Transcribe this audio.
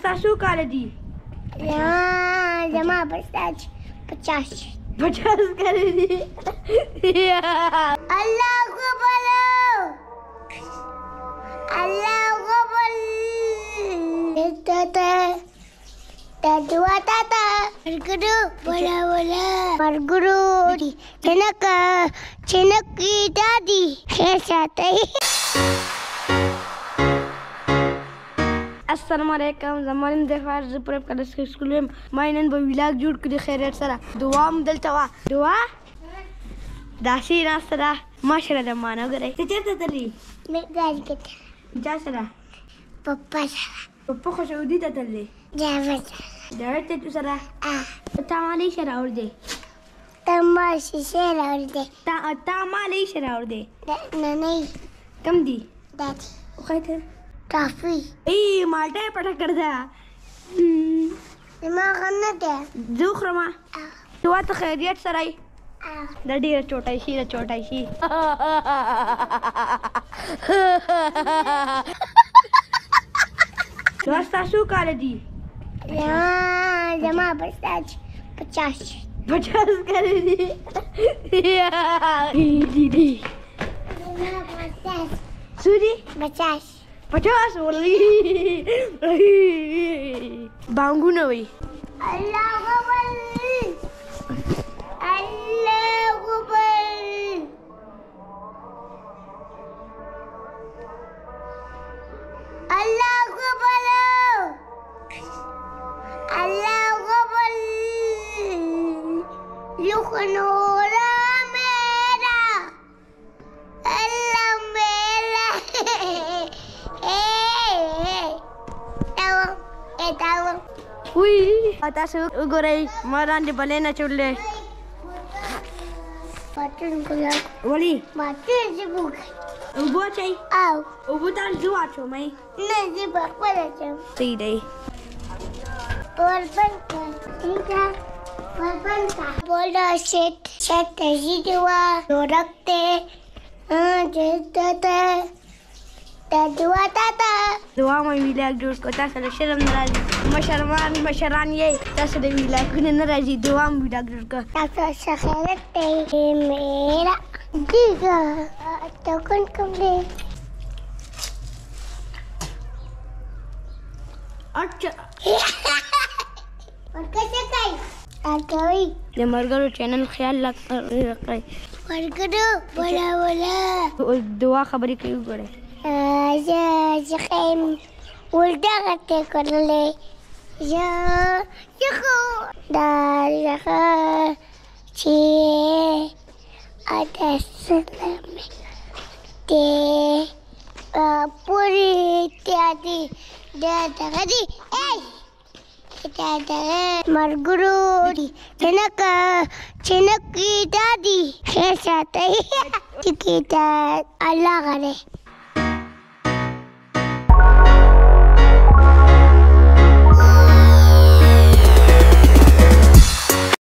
ستاسو کال دي؟ زما بستاج 50 کال دي. الله اکبر الله اکبر دعا تاتا مرګرو بولا بولا مرګرو چنکی دادی خیر ساتي. السلام علیکم. زمونږ د فرض پر کله سکول ما نن به ویلاګ جوړ کړی خیرات سره. دعا م دلته وا دعا داسې ناسته ده ماشره د مانو ګرې. ته چېرته تللی؟ مې ګاډي کې چا سره؟ پپا سره. پپا خو سعودي ته تللی؟ جاوید جاوید ته تو سره؟ تا ما لی شه راوړ دی؟ ته ما شیشه راوړ دی؟ تا ما لی شه راوړ دی؟ ننۍ کم دي؟ دادی وخایته کافي ای مالټه یې پټه کړ ده. زما غم نه دی. زه وخورم. دعا ته خیریت سره یې؟ دا ډېره چوټی شي دا چوټی شي. دعا ستاسو کال دي؟ زما بستاج 50 کال دي. زما بستاج څو دي؟ 50 والله بانګونه وي. الله اکبر الله اکبر الله اکبر الله اکبر لخنورا میرا الله میرا وی تاسو وګورئ ما باندې بلې نه چولې. ولې؟ اوبه اچئ؟ اوبه ته زه واچومئ؟ صحیح دی. बोलो सेट ही दुआ जो रखते दुआ ताता دعا مې ویلاګ جوړ کړ. تاسو له شرم نه راځي مشران یې تاسو د ویلاګونه نه راځي. دعا مې ویلاګ جوړ کړ. تاسو خیرت دی میرا دیګه ته کوم دی؟ اچھا ورکه کوي اګوي د مرګرو چینل خیال راکړئ. مرګرو بولا بولا دعا خبرې کوي وګورئ. زه خیم ولدغه ته کړلې زه خو دا زه چې اته ته پوری تیادی دغه دی مرګرو چنکی دادی خیر ساتي. الله غره